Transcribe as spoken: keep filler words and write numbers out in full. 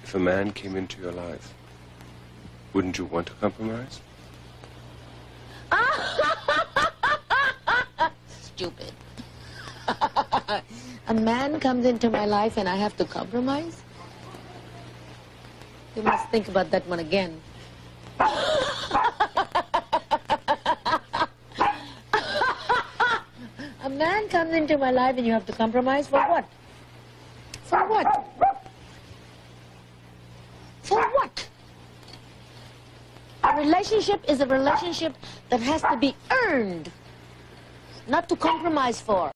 If a man came into your life, wouldn't you want to compromise? Stupid. A man comes into my life and I have to compromise? You must think about that one again. A man comes into my life and you have to compromise for what? For what? For what? A relationship is a relationship that has to be earned, not to compromise for.